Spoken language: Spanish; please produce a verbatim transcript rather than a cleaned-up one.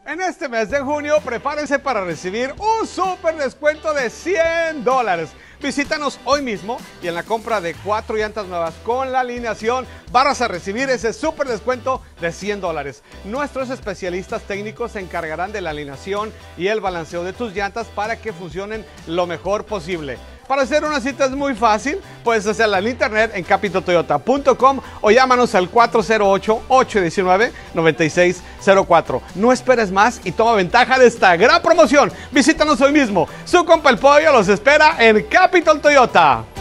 En este mes de junio, prepárense para recibir un súper descuento de cien dólares. Visítanos hoy mismo y en la compra de cuatro llantas nuevas con la alineación vas a recibir ese súper descuento de cien dólares. Nuestros especialistas técnicos se encargarán de la alineación y el balanceo de tus llantas para que funcionen lo mejor posible. Para hacer una cita es muy fácil, puedes hacerla en internet en capital toyota punto com o llámanos al cuatro cero ocho, ocho uno nueve, nueve seis cero cuatro. No esperes más y toma ventaja de esta gran promoción. Visítanos hoy mismo. Su compa el Pollo los espera en Capital Toyota.